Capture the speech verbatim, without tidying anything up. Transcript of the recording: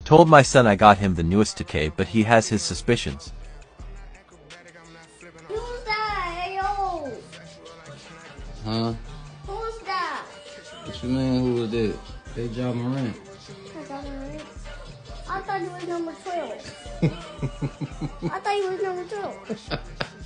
Told my son I got him the newest toupee, but he has his suspicions. Who's that? Hey, yo. Huh? Who's that? What you mean, who was that? They John Moran. I thought you was number twelve. I thought you was number twelve.